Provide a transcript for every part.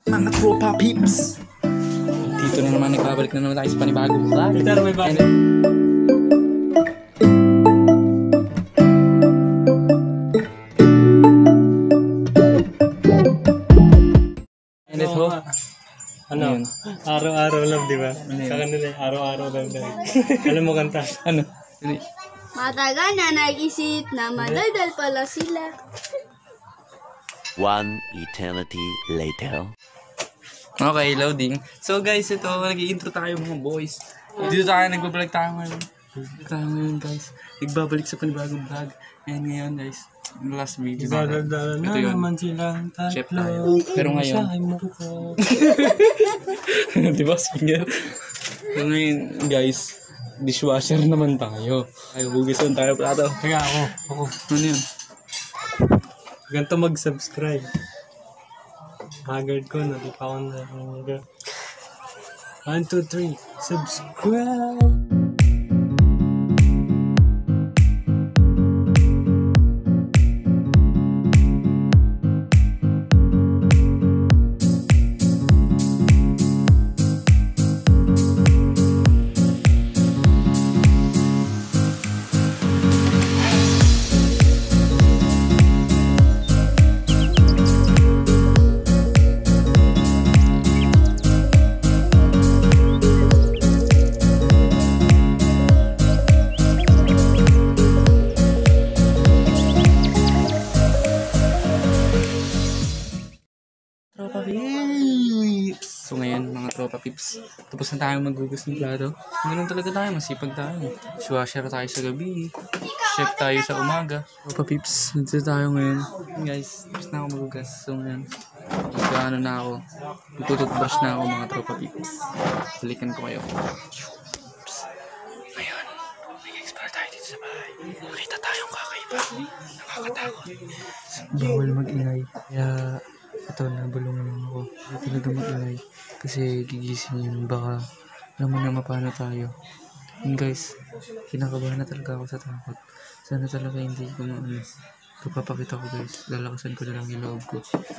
Mga tropapips! Dito na naman, nagbabalik na naman tayo sa panibagong vlog. Ito na may bago. And ito, ano? Araw-araw lang, di ba? Sa kanila, araw-araw lang. Alam mo kanta? ano? Matagal na nag-isip na madaldal pala sila. One eternity later. Okay, loading. So guys, ito, nag-i-intro tayo mga boys. Dito tayo, nagbablog tayo ngayon. Dito tayo ngayon guys. Nagbabalik sa panibagong vlog. And ngayon guys, last video natin. Ito yun. Chef tayo. Pero ngayon. Diba, singer? So ngayon guys, dishwasher naman tayo. Ay, hugasan tayo plato. Kaya ako. Ano yun? Ganito mag-subscribe. Haggard ko, na di pa ako na. 1, 2, 3. Subscribe! So ngayon mga tropa pips, tapos na tayo maghugas ng plato. Ganun talaga tayo, masipag tayo. Dishwasher tayo sa gabi, chef tayo sa umaga. Tropa pips, nandito tayo ngayon. Guys, tapos na ako maghugas. So ngayon, ano na ako, tututbrush na ako mga tropa pips. Balikan ko kayo. Ngayon, nag-explore tayo dito sa bahay. Nakita tayong kakaiba. Nakakatakot. Bawal mag-ingay. Kaya ito, nabulungan lang ako. Hindi talaga mag-ingay. Kasi gigising yun. Baka naman na mapano tayo. And guys, kinakabahan na talaga ako sa takot. Sana talaga hindi ko maano. Ito papakita ko guys. Lalakasan ko na lang yung loob ko.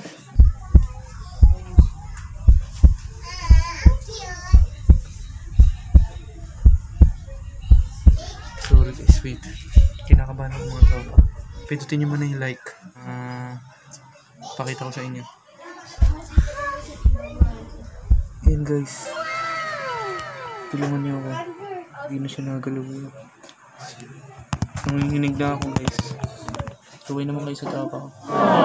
Sorry guys, wait. Kinakabahan ako mga tropa. Pindutin nyo muna yung like. Pakita ko sa inyo. Ayan guys. Tulungan niyo ako. Hindi na siya nagalaw. Nanginginig na ako guys. Tuway naman kayo sa tapa ko.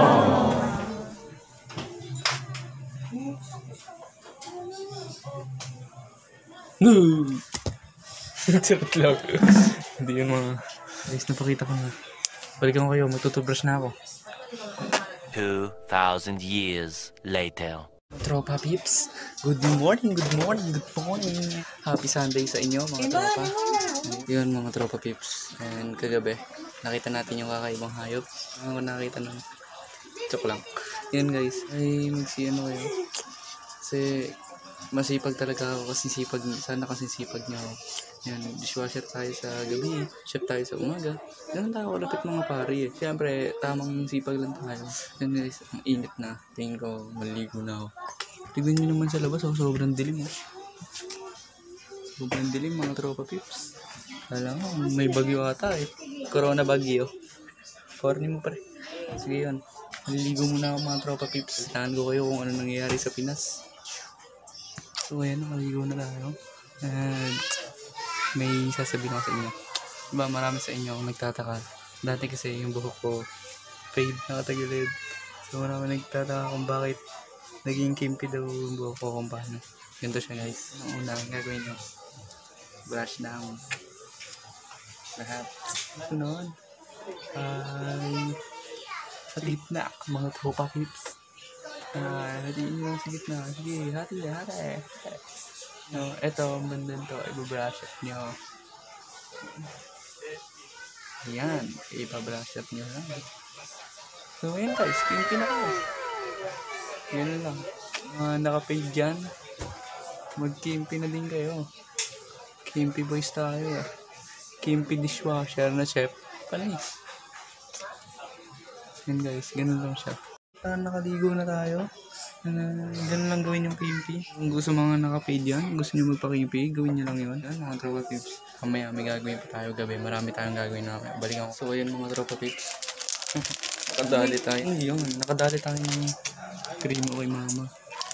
No! Sarap lang. Hindi yun mga guys, napakita ko na. Balikan ko kayo, magtutubrush na ako. 2,000 years later. Tropa pips, good morning. Happy Sunday sa inyo mga tropa. Yun mga tropa pips. And kagabi, nakita natin yung kakaibang hayop. Ako nakita ng joke lang. Yun guys, ay magsiano kayo. Kasi masipag talaga ako kasi sana kasi sipag nyo. Yan, dishwasher tayo sa gabi, chef tayo sa umaga. Ganun tayo kalapit mga pari eh. Siyempre, tamang sipag lang tayo. Yan guys, ang init na. Tingin ko, maligo na ako. Tignan nyo naman sa labas, sobrang dilim oh. Sobrang dilim mga tropa pips. Alam mo, may bagyo ata eh. Corona bagyo. Corny mo pare. Sige yun, maliligo muna ako mga tropa pips. Tahan ko kayo kung ano nangyayari sa Pinas. So ayan, maligo na tayo. And may sasabihin ako sa inyo. Diba marami sa inyo nagtataka. Dati kasi yung buhok ko fade, nakatagilid. So marami nagtataka kung bakit naging kimpi daw yung buhok ko kung paano. Ganito siya guys. Ang una gagawin nyo, brush down lahat. Sunod ay sa gitna mga tropa pips. Hatiin nyo sa gitna. Sige, hati. No, eto, bandan to, i-brush up nyo. Ayan, i-brush up nyo lang. So, ayan guys, kimpi na kayo. Yan lang. Naka-paid dyan. Mag-kimpi na din kayo. Kimpi boys tayo. Kimpi dishwasher na chef. Panis. Yan guys, ganun lang siya. Nakaligo na tayo. Ganun lang gawin yung PMP. Kung gusto mga naka-paid yan, gusto nyo magpa-PMP, gawin nyo lang yun. Yan, mga tropa pips. Kamaya may gagawin pa tayo gabi. Marami tayong gagawin na kaya. Balikan ko. So, ayan mga tropa pips. Nakadali tayo. Yun, nakadali tayo ng cream kay mama.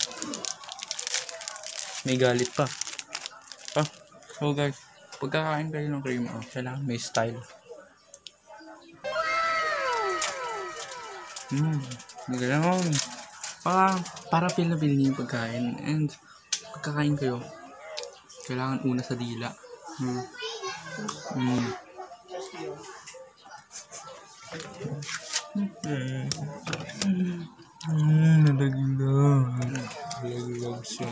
May galit pa. So guys, pagkakain kayo ng cream, kailangan may style. Ganoon. Para feel na feel niyo yung pagkain. And pagkakain kayo, kailangan una sa dila. Nalaglag siya.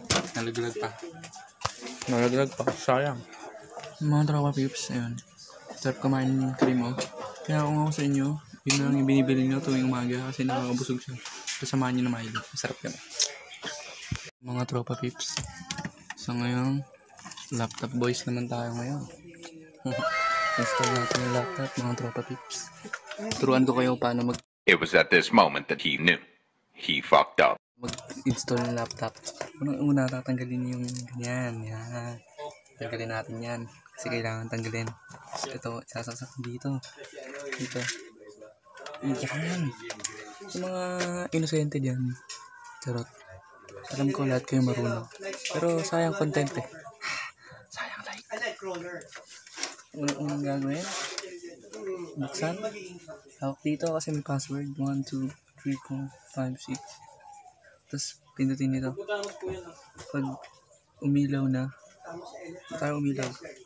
Nalaglag pa. Sayang. Mga tropa pips, ayun. Sarap kumain ng cream, Kaya kung ako sa inyo, yun lang yung binibili nyo tuwing umaga kasi nakakabusog siya. Kasamahan nyo na Milo. Masarap yan. Mga tropa pips. So ngayon, laptop boys naman tayo ngayon. Install natin yung laptop, mga tropa pips. Turuan ko kayo paano It was at this moment that he knew. He fucked up. mag-install ng laptop. Unang-una tatanggalin yung ganyan. Yan. Tanggalin natin yan. Kasi kailangan tanggalin. Ito, sasaksak dito. Dito. Yan. Yung mga inosente dyan. Charot. Alam ko lahat kayo marunong. Pero sayang content Sayang like. Unang gagawin. Buksan. Hawak dito kasi may password. 1, 2, 3, 4, 5, 6. Tapos pindutin nito. Pag umilaw na. Tayo umilaw.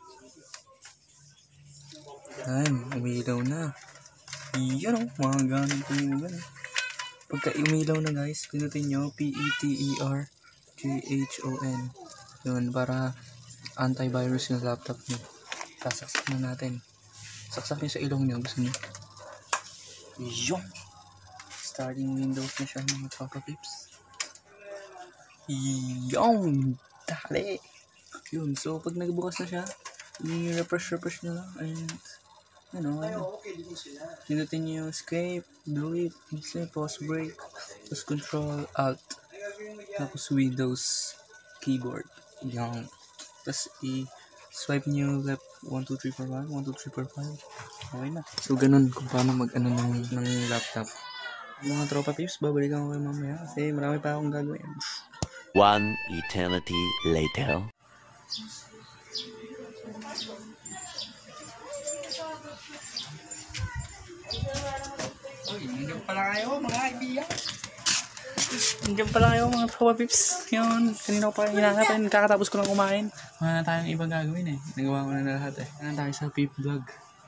Yan. Umilaw na. Yan mga ganun po yung ganun. Pagka umilaw na guys, pinutin nyo PETERGHON. Yun, para antivirus yung laptop nyo. Sasaksak na natin. Saksak nyo sa ilong nyo, gusto nyo. Yun! Starting Windows na siya mga tropa pips. Yun! Dali! Yun, so pag nagbukas na siya, i-refresh nyo lang. And, pinutin nyo yung escape, delete, pause break, tapos control alt, tapos Windows keyboard. Yan. Tapos i-swipe nyo left 1, 2, 3, 4, 5, 1, 2, 3, 4, 5. Okay na. So ganun kung paano mag-ano ng laptop. Mga tropa pips, babalikan ko kayo mamaya kasi marami pa akong gagawin. 1 eternity later. Nandiyan pala kayo mga kaibigan. Nandiyan pala kayo mga tropa pips. Yun, kanina ko pa hinahanapin. Kakatapos ko lang kumain. Wala na tayong ibang gagawin Nagawa ko na lahat Wala tayo sa pip vlog.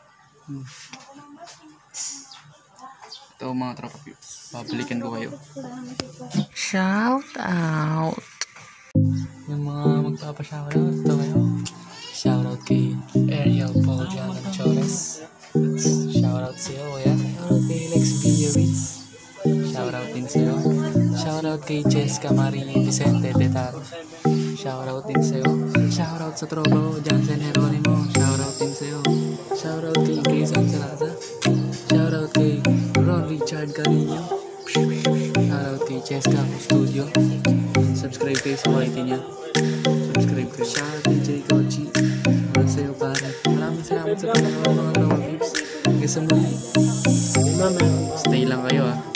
Ito mga tropa pips. Babalikan ko kayo. Shout out! Yung mga magpapa-shoutout, ito kayo. Shoutout kay Ariel Paul Jana Chores. Shoutout sa'yo, kuya. Shoutout kay Lex Villarreal. Shoutout din sa'yo. Shoutout kay Cheska Marie Vicente Detar. Shoutout din sa'yo. Shoutout sa Trabaho, Jansen Heronimo. Shoutout din sa'yo. Shoutout kay Quezon Salasa. Shoutout kay Ron Richard Carino. Shoutout kay Cheska Studio. Subscribe kayo sa YT niya. Subscribe kayo. Shoutout kay J. Kochi. Shoutout sa'yo pare. Maraming salamat sa panonood mga tropa pips. Hanggang sa muli. Stay lang kayo